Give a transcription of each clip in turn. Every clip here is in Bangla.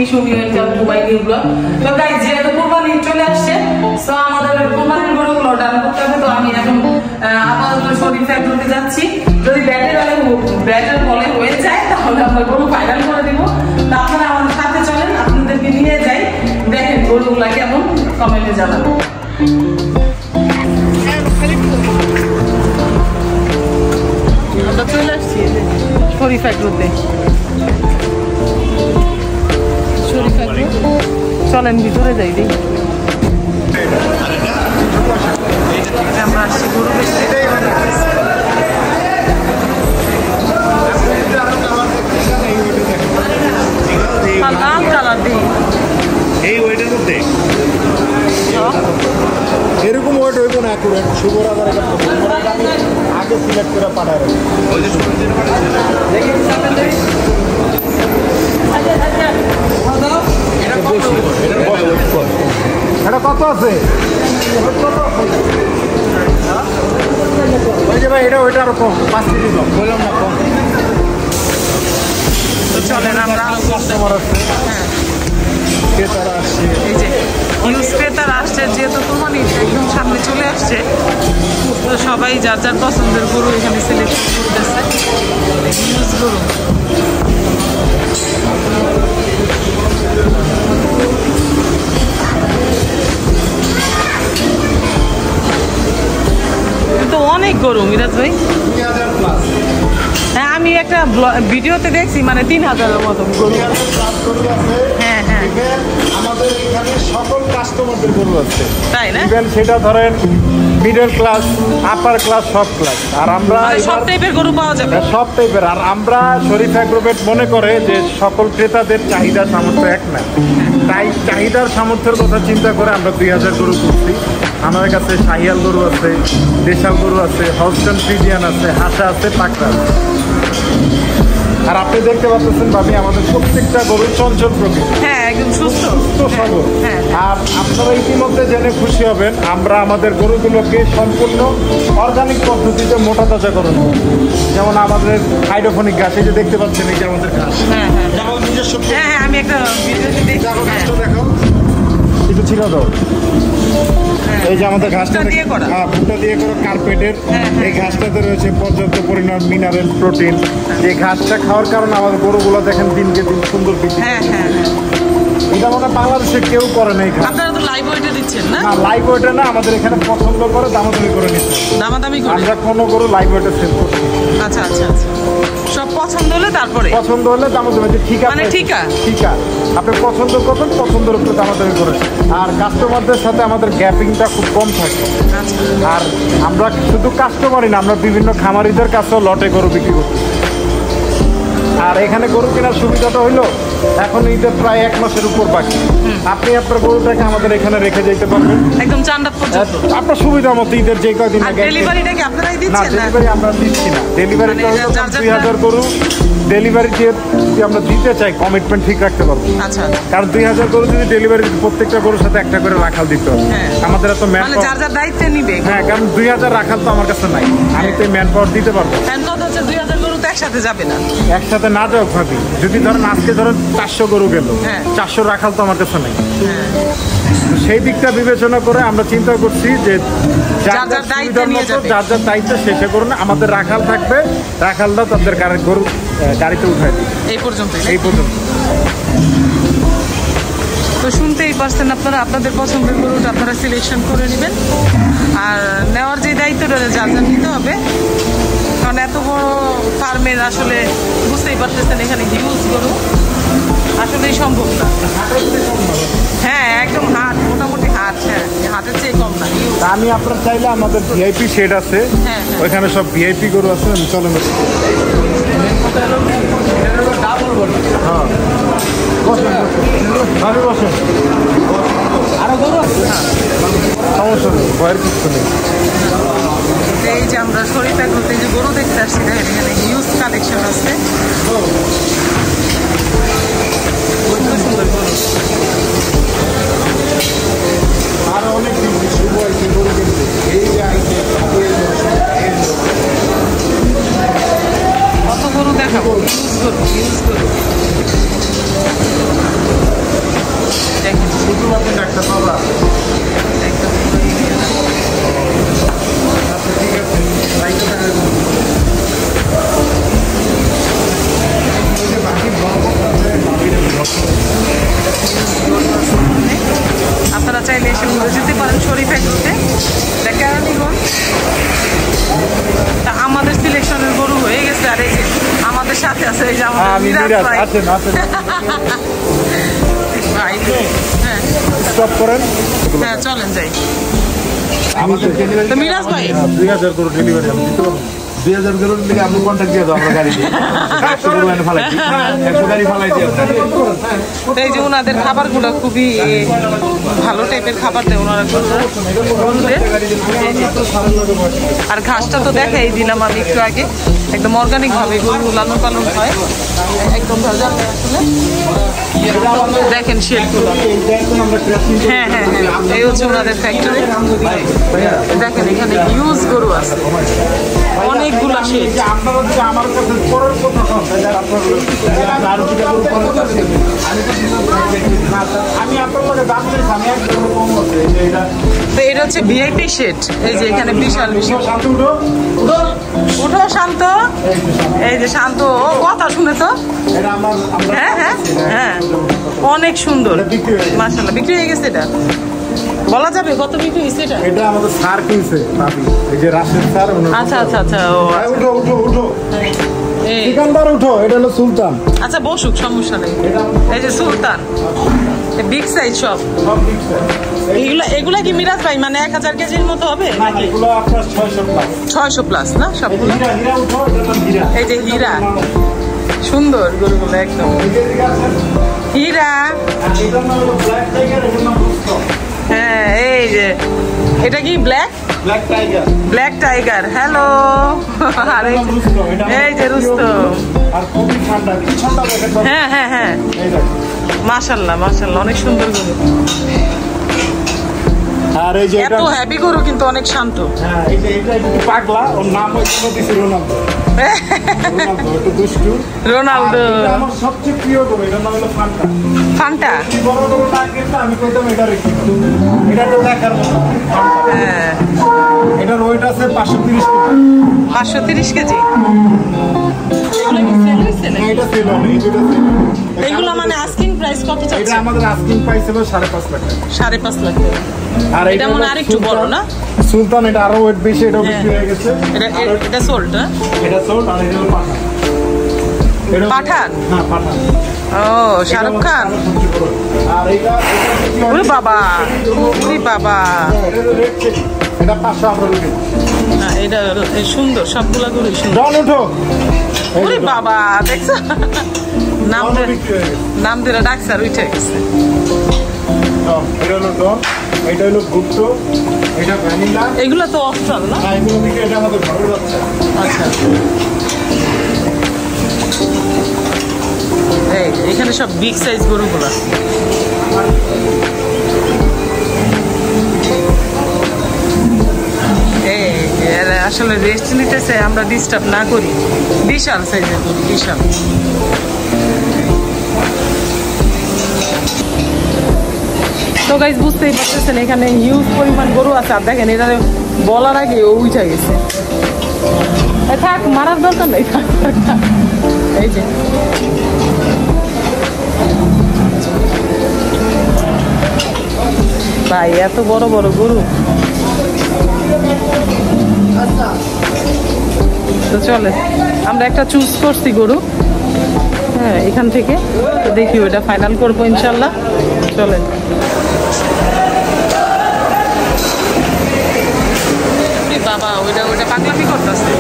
show me and tell to my new vlog. So guys, যেহেতু কুরবানি চলে আসছে, সো আমাদের কুরবানির গরুগুলো ডান করতে হবে। তো আমি এখন আপাতত শরীর ফ্যাক্টরিতে যাচ্ছি। যদি ব্যাটের বলে হয়ে যায় তাহলে আমরা গরু ফাইনাল করে দিব। তা আপনারা আমাদের সাথে চলেন, আপনাদেরকে নিয়ে যাই, দেখেন গরুগুলা কেমন, কমেন্টে জানাবেন। আমরা চলে আসছি শরীর ফ্যাক্টরিতে। শরীর ফ্যাক্টরি চলেন ভিতরে যাই দেখি। আমরা আসছি গরু দেখতে। লাল কালার দিই এই ওয়েটের মধ্যে এরকম ওয়েট হইব না অ্যাকুরেট শুভরাবার আগে সিলেক্ট করে পাঠায় এটা কত আছে ওই যে ভাই এটা ওইটা আরো কম 5 কেজি কম বললাম না কম। তো চলেন আমরা কাস্টমার আছে ক্রেতারা আসছে, এই যে হিউজ ক্রেতারা আসছে, যেহেতু কুরবানি একদম সামনে চলে আসছে তো সবাই যার যার পছন্দের গরু এখানে সিলেকশন করতেছে। হিউজ গরু তো অনেক গরু মিরাজ ভাই। 2000 প্লাস। হ্যাঁ আমি একটা ভিডিওতে দেখছি মানে 3000-এর মতো গরু। হ্যাঁ হ্যাঁ আমাদের এখানে সকল কাস্টমারদের গরু আছে, তাই না? ইভেন সেটা ধরেন মিডল ক্লাস, আপার ক্লাস, সব ক্লাস। আর আমরা সব টাইপের গরু পাওয়া যাবে, সব টাইপের। আর আমরা শরীফ অ্যাগ্রোভেট মনে করে যে সকল ক্রেতাদের চাহিদা সামর্থ্য এক না, তাই চাহিদার সামর্থ্যের কথা চিন্তা করে আমরা 2000 গরু করছি। আমাদের কাছে শাহিয়াল গরু আছে, দেশাল গরু আছে, হলস্টাইন ফ্রিজিয়ান আছে, হাসা আছে, পাকড়া আছে। আর আপনি দেখতে পাচ্ছেন ভাবি আমাদের প্রত্যেকটা গরু চঞ্চল প্রকৃতি, হ্যাঁ একদম সুস্থ সবল। আর আপনারা ইতিমধ্যে জেনে খুশি হবেন আমরা আমাদের গরুগুলোকে সম্পূর্ণ অর্গানিক পদ্ধতিতে মোটা তাজাকরণ করি। যেমন আমাদের হাইড্রোফোনিক ঘাস, এই যে দেখতে পাচ্ছেন এই যে আমাদের ঘাস, হ্যাঁ হ্যাঁ আমি একটা ভিডিওতে দেখি। দেখো একটু ছিল তো এই যে আমাদের ঘাসটা দিয়ে করা, ভুট্টা দিয়ে করা কার্পেটের। এই ঘাসটাতে রয়েছে পর্যাপ্ত পরিমাণ মিনারেল, প্রোটিন। যে ঘাসটা খাওয়ার কারণে আমাদের গরুগুলো দেখেন দিনকে দিন সুন্দর বৃদ্ধি। হ্যাঁ হ্যাঁ এটা মানে বাংলাদেশে কেউ করে না। আপনারা তো লাইভ ওয়েটে দিচ্ছেন না? না লাইভ ওয়েটে না, আমাদের এখানে পছন্দ করে দামাদামি করে নিচ্ছে, দামাদামি করে আমরা কোনো গরু লাইভ ওয়েটে সেল করছি। আচ্ছা আচ্ছা আচ্ছা, সব পছন্দ হলে তারপরে পছন্দ হলে দামাদামি, ঠিক আছে মানে ঠিক আছে আপনি পছন্দ করবেন, পছন্দের উপরে দামাদামি করেন। আর কাস্টমারদের সাথে আমাদের গ্যাপিংটা খুব কম থাকে। আর আমরা শুধু কাস্টমারই না, আমরা বিভিন্ন খামারিদের কাছেও লটে গরু বিক্রি করছি। আর এখানে গরু কেনার সুবিধাটা হইলো এখন ঈদের প্রায় 1 মাসের উপর বাকি, আপনি আপনার গরুটাকে আমাদের এখানে রেখে যেতে পারবেন একদম চান্দাত পর্যন্ত আপনার সুবিধা মতো। ঈদের যে কয়দিন আগে ডেলিভারিটা কি আপনারাই না, দিচ্ছেন? ডেলিভারি আমরা দিচ্ছি না। ডেলিভারিটা হলো 2000 গরু ডেলিভারি যদি আমরা দিতে চাই কমিটমেন্ট ঠিক রাখতে পারবো। আচ্ছা, কারণ 2000 গরু যদি ডেলিভারি প্রত্যেকটা গরুর সাথে একটা করে রাখাল দিতে হবে, আমাদের এত ম্যান মানে যার যার দায়িত্বে নিবে। হ্যাঁ, কারণ 2000 রাখাল তো আমার কাছে নাই, আমি তো ম্যান পাওয়ার দিতে পারবো। কথা হচ্ছে 2000 গরু তো একসাথে যাবে না, একসাথে না যাও ভাবি। যদি ধরেন আজকে ধরেন 400 গরু গেল, 400 রাখাল তো আমার কাছে নাই। সেই দিকটা বিবেচনা করে আমরা চিন্তা করছি যে যার যার দায়িত্ব শেষে করুন, আমাদের রাখাল থাকবে, রাখালরা তাদের গরু গাড়িতে উঠায় দিই। এই পর্যন্ত তো শুনতেই পারছেন আপনারা, আপনাদের পছন্দের গরুটা আপনারা সিলেকশন করে নেবেন। আর নেওয়ার যে দায়িত্বটা যার যার নিতে হবে, কারণ এত বড় ফার্মের আসলে বুঝতেই পারতেছেন এখানে হিউজ গরু আসলেই সম্ভব না। হ্যাঁ একদম হাট, মোটামুটি হাট, হ্যাঁ হাটের চেয়ে কম না। আমি আপনার চাইলে আমাদের ভিআইপি শেড আছে, ওইখানে সব ভিআইপি গরু আছে, চলেন। হ্যাঁ ভাবি বসেন, আরো গরু আছে, সমস্যা নেই, ভয়ের কিছু নেই। এই যে আমরা শরীফ অ্যাগ্রোতে যে গরু দেখতে আসছি, দেখেন এখানে হিউজ কালেকশন আছে, সুন্দর গরু। আরো অনেক শুভ আছে গরু কিনতে, এই যে কত গরু দেখাবো, হিউজ গরু, হিউজ গরু। আছে এই যে আমাদের আমি মিরাজ মিরাজ ভাই। আছেন আছেন ভাই হ্যাঁ স্টপ করেন হ্যাঁ চলেন যাই। আমাদের তো মিরাজ ভাই 2000 করে ডেলিভারি আমি দিতে পারবো 2000 গরুর লিগে আপনি কন্ট্যাক্ট দিয়ে দাও আমরা গাড়ি দিয়ে 100 গরু এনে ফালাই 100 গাড়ি ফালাই দিয়ে তো এই যে ওনাদের খাবারগুলো খুবই ভালো টাইপের খাবার দেয় ওনারা গরুদের। এই যে। আর ঘাসটা তো দেখাই দিলাম আমি একটু আগে, একদম অর্গানিক ভাবে গরু লালন পালন হয়, একদম ভেজাল নেই আসলে। দেখেন শেডগুলো, হ্যাঁ হ্যাঁ হ্যাঁ এই হচ্ছে ওনাদের ফ্যাক্টরি। দেখেন এখানে হিউজ গরু আছে, অনেকগুলো শেড। আপনারা যদি আমার কাছে পরের কথা আমি আপনার কাছে দাম চাইছি আমি একদম কম হচ্ছে এটা। তো এটা হচ্ছে ভিআইপি শেড। এই যে এখানে বিশাল বিশাল। শান্ত উঠো উঠো শান্ত, এই যে শান্ত, ও কথা শুনে তো। এটা আমার হ্যাঁ হ্যাঁ হ্যাঁ অনেক সুন্দর মাশাআল্লাহ। বিক্রি হয়ে গেছে এটা, বলা যাবে কত বিক্রি হয়েছে এটা? এটা আমাদের স্যার কিনছে ভাবি, এই যে রাশেদ স্যার। আচ্ছা আচ্ছা আচ্ছা ও আচ্ছা। উঠো উঠো উঠো এই সিকান্দার উঠো, এটা হলো সুলতান। আচ্ছা বসুক, সমস্যা নেই। এই যে সুলতান, বিগ সাইজ সব। সব দিচ্ছে এগুলা এগুলা কি মিরাজ ভাই মানে 1000 কেজির মতো হবে নাকি? এগুলো আপনার 600 প্লাস। 600 প্লাস না সবগুলো? হীরা হীরা উঠো, এটা তো হীরা। এই যে হীরা, সুন্দর গরুগুলো একদম এদিকে আছেন। হীরা। আর এটার নাম হলো ব্ল্যাক টাইগার, এটার নাম রুস্তম। হ্যাঁ এই যে এটা কি black black tiger black tiger. Hello আরে রুস্তম, এটা এই যে রুস্তম। আর খুবই ঠান্ডা, কি ঠান্ডা দেখেন তো। হ্যাঁ হ্যাঁ হ্যাঁ এই দেখেন। মাশাআল্লাহ মাশাআল্লাহ অনেক সুন্দর গরু। আর এই যে এটা এত হ্যাপি গরু কিন্তু অনেক শান্ত। হ্যাঁ এই যে এটা একটু পাগলা, ওর নাম হইছিল দিছি রোনালদো। রোনালদো একটু দুষ্টু। রোনালদো। আর এটা আমার সবচেয়ে প্রিয় গরু, এটার নাম হলো ফান্টা। ফান্টা। এই বড় গরু না কিনতে আমি কইতাম এটা রেখে দাও। এটা তো দেখার মতো ফান্টা। হ্যাঁ এটার ওয়েট আছে 530 কেজি। 530 কেজি। এগুলো কি সেল হইছে না, নাকি? এটা সেল হবে, এই দুটো সেল। এগুলো মানে আস্কিং প্রাইস কত এটা চাচ্ছে? আমাদের আস্কিং প্রাইস ছিল 5.5 লাখ টাকা। 5.5 লাখ টাকা। আর এটা মনে হয় আরেকটু বড় না? সুলতান, এটা আরো ওয়েট বেশি, এটাও হ্যাঁ। বিক্রি হয়ে গেছে। এটা সোল্ড না? এটা সোল্ড, আর এটা হলো পাঠান। এটা- পাঠান? হ্যাঁ পাঠান। ও শাহরুখ খান। আর এটা ওরে বাবা, ওরে বাবা। এটা 518 কেজি। না এটা এই সুন্দর, সবগুলা গরু সুন্দর। ডন উঠো। এই ওরে যে ডন। বাবা দেখছো, নাম ডনও ধরে বিক্রি হয়ে গেছে। নাম ধরে ডাকছে আর উঠে গেছে। ডন, এটা হলো ডন, এটা হলো গুপ্ত, এটা ভ্যানিলা। এগুলা তো অস্ট্রাল না? না, এগুলো থেকে এটা আমাদের ঘরে যাচ্ছে। আচ্ছা এই এখানে সব বিগ সাইজ গরুগুলা। এই এরা আসলে রেস্ট নিতেছে, আমরা ডিস্টার্ব না করি। বিশাল সাইজের গরু, বিশাল। তো গাইজ বুঝতেই পারতেছেন এখানে হিউজ পরিমাণ গরু আছে। আর দেখেন এটা বলার আগে ও উঠে গেছে। থাক, মারার দরকার নেই, থাক থাক থাক। এই যে ভাই এত বড় বড় গরু। তো চলে আমরা একটা চুজ করছি গরু, হ্যাঁ এখান থেকে। তো দেখি ওটা ফাইনাল করবো ইনশাল্লাহ। চলেন। বাবা ওইটা ওইটা পাগলামি করতেছে।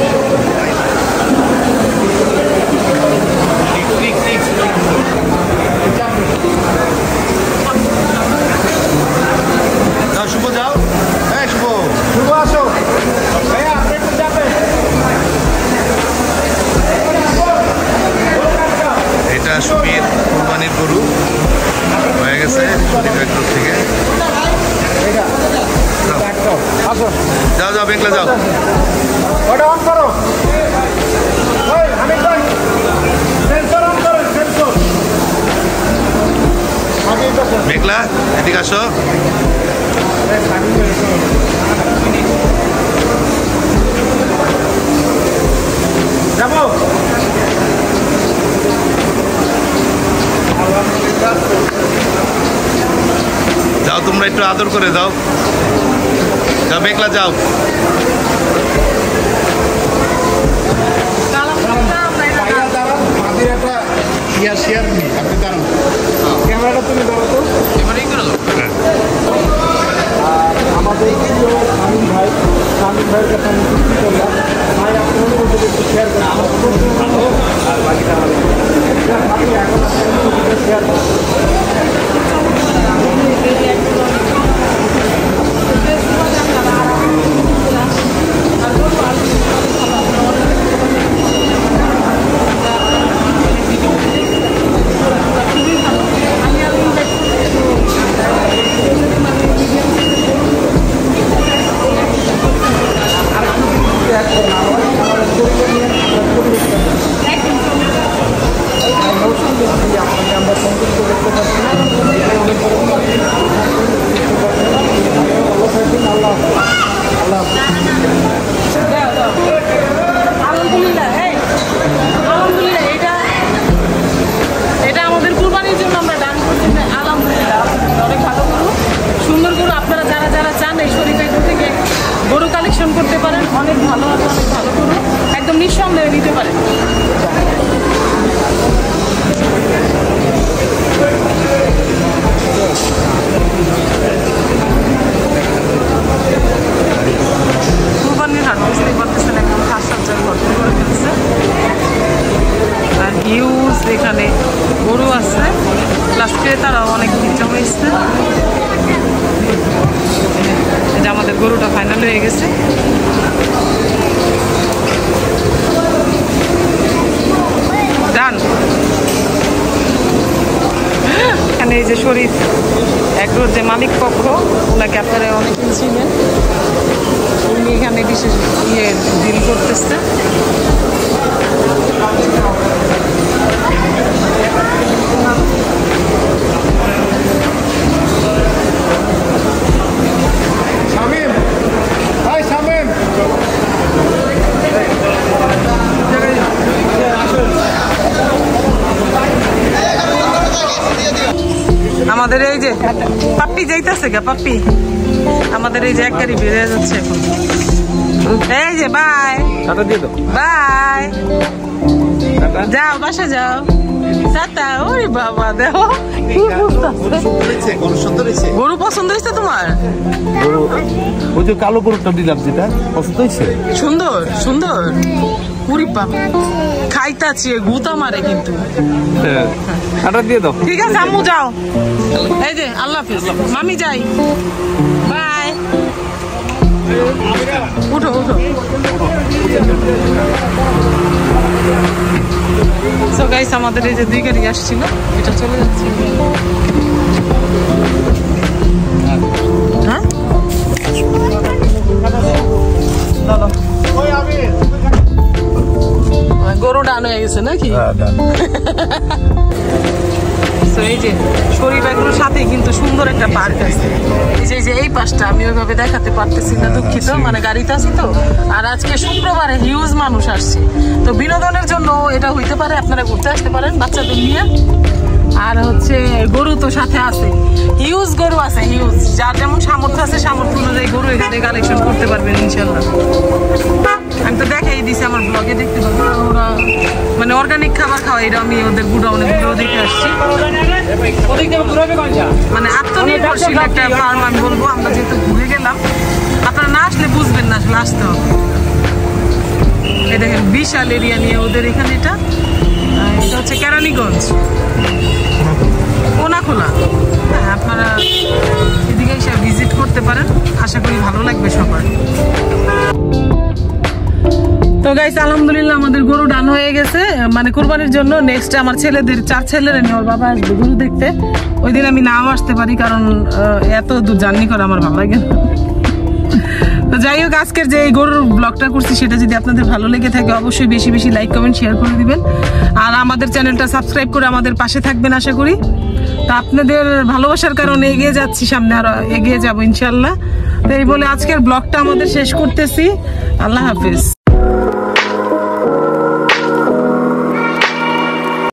শুভ যাও। হ্যাঁ শুভ শুভ আসো। ভাইয়া, আপনি একটু যাবেন। এটা সুবীর কুরবানির গরু হয়ে গেছে শরীফ এগ্রো থেকে। এটা একদম। আসো। যাও যাও বেঙ্গলা যাও। ওটা অন করো। ওই, আমি কই। সেন্সর অন করো, সেন্সর। আগে এটা করো। মেঘলা এদিকে আসো। যাবো। যাও তোমরা একটু আদর করে দাও। যাও মেঘলা যাও। ভাইয়া দাঁড়ান। শেয়ার নি আপনি দাঁড়ান ক্যামেরাটা তুমি ধরো তো এবারেই করে দাও। আমাদের শামীম ভাইয়ের কাছে আমি চুক্তি করলাম ভাই আপনার মধ্যে একটু শেয়ার করেন আমার ভালো আর বাকিটা আপনি এখন শেয়ার করেন করতে পারেন, অনেক ভালো আছে, অনেক ভালো গরু একদম নিঃসন্দেহে নিতে পারেন। কুরবানির হাট বুঝতেই পারতেছেন একদম সাজসজ্জায় ভরপুর করে ফেলছে আর হিউজ এখানে গরু আছে, প্লাস ক্রেতারাও অনেক ভিড় জমেছে। আমাদের গরুটা ফাইনাল হয়ে গেছে। ডান। এখানে এই যে শরীফ এগ্রোর যে মালিক পক্ষ, ওনাকে আপনারা অনেকেই ছিলেন, উনি এখানে বিশেষ ডিল করতেছে। আমাদের এই যে পাপ্পি যাইতেছে গা, পাপ্পি আমাদের এই যে এক গাড়ি বেড়ে যাচ্ছে এখন। এই যে বাই বাই, যাও বাসা যাও। ওরে বাবা, দেখো গরু পছন্দ হয়েছে তোমার? ওই যে কালো গরুটা দিলাম, যেটা পছন্দ হয়েছে। সুন্দর সুন্দর, পুরি বাবা খাইতাছি, গুতা মারে কিন্তু। দিয়ে দাও। ঠিক আছে আম্মু যাও। এই যে আল্লাহ হাফিজ, মামি যাই, বাই। উঠো উঠো। সো গাইস, আমাদের এই যে 2 গাড়ি আসছিল, এটা চলে যাচ্ছে। হ্যাঁ গরু ডান হয়ে গেছে নাকি? এই যে শরীফ এগুলোর সাথে কিন্তু সুন্দর একটা পার্ক আছে। এই যে এই পাশটা আমি ওইভাবে দেখাতে পারতেছি না, দুঃখিত, মানে গাড়িতে আছি তো। আর আজকে শুক্রবারে হিউজ মানুষ আসছে, তো বিনোদনের জন্য এটা হইতে পারে, আপনারা ঘুরতে আসতে পারেন বাচ্চাদের নিয়ে। আর হচ্ছে গরু তো সাথে আছে, হিউজ গরু আছে, হিউজ। যার যেমন সামর্থ্য আছে সামর্থ্য অনুযায়ী গরু এখানে কালেকশন করতে পারবেন ইনশাল্লাহ। আমি তো দেখাই দিছি আমার ব্লগে, দেখতে পাবো ওরা মানে অর্গানিক খাবার খাওয়া। এটা আমি ওদের গুডাউনে ঘুরেও দেখে আসছি, মানে আত্মনির্ভরশীল একটা ফার্ম আমি বলবো। আমরা যেহেতু ঘুরে গেলাম, আপনারা না আসলে বুঝবেন না, আসলে আসতে হবে। এই দেখেন বিশাল এরিয়া নিয়ে ওদের এখানে, এটা হচ্ছে কেরানীগঞ্জ কোনাখোলা। হ্যাঁ, আপনারা এদিকে এসে ভিজিট করতে পারেন, আশা করি ভালো লাগবে সবার। তো গাইস, আলহামদুলিল্লাহ আমাদের গরু ডান হয়ে গেছে, মানে কুরবানির জন্য। নেক্সট আমার ছেলেদের 4 ছেলের নিয়ে ওর বাবা আসবে গরু দেখতে। ওই দিন আমি নাও আসতে পারি, কারণ এত দূর জার্নি করা আমার ভালো লাগে না। তো যাই হোক, আজকের যে এই গরুর ব্লগটা করছি, সেটা যদি আপনাদের ভালো লেগে থাকে অবশ্যই বেশি বেশি লাইক কমেন্ট শেয়ার করে দিবেন। আর আমাদের চ্যানেলটা সাবস্ক্রাইব করে আমাদের পাশে থাকবেন আশা করি। তো আপনাদের ভালোবাসার কারণে এগিয়ে যাচ্ছি, সামনে আরো এগিয়ে যাবো ইনশাল্লাহ। তো এই বলে আজকের ব্লগটা আমাদের শেষ করতেছি। আল্লাহ হাফিজ।